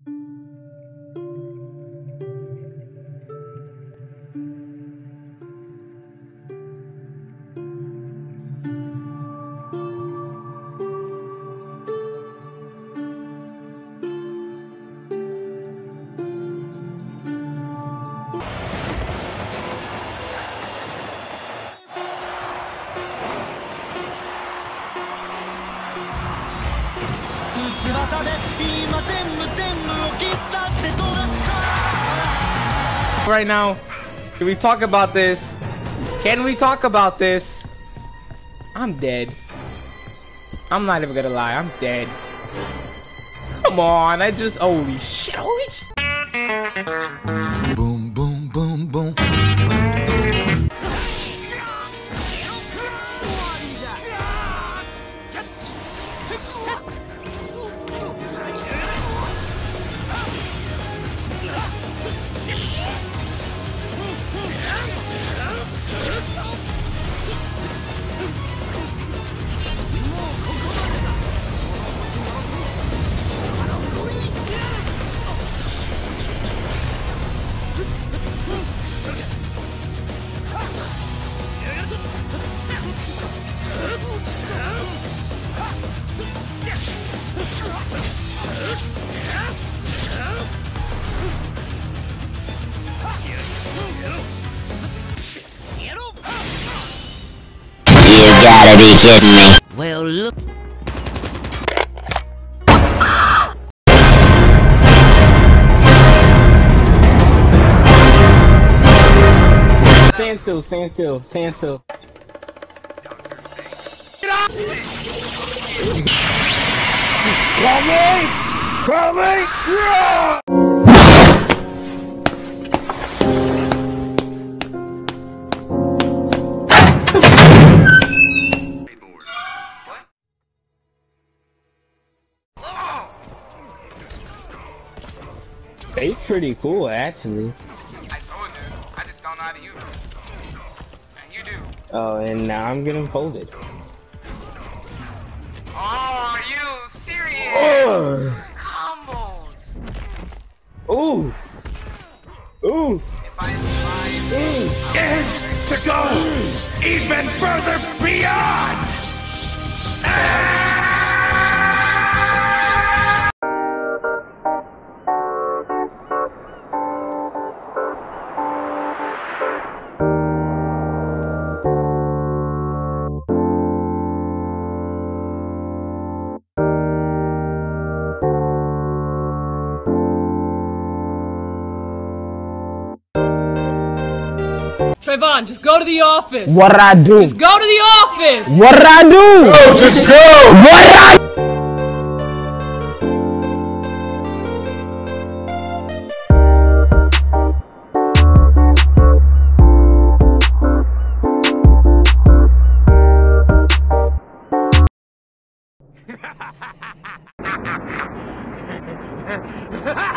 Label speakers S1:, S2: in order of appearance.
S1: Right now, can we talk about this? Can we talk about this? I'm dead. I'm not even gonna lie, I'm dead. Come on, holy shit, holy shit.
S2: Boom, boom, boom, boom.
S3: You gotta be kidding me.
S2: Well, look.
S1: Stand still, stand still, stand still. Coming! Coming! Yeah! It's pretty cool, actually.
S4: I told you, I just don't know how to use it. And you do.
S1: Oh, and now I'm getting folded.
S4: Oh, are you serious? Combos.
S1: Ooh! Ooh!
S4: If I survive,
S5: Is to go even further beyond!
S6: Trayvon, just go to the office.
S1: What I do?
S6: Just go to the office.
S1: What I do?
S5: Oh, just go!
S1: What I
S5: Ha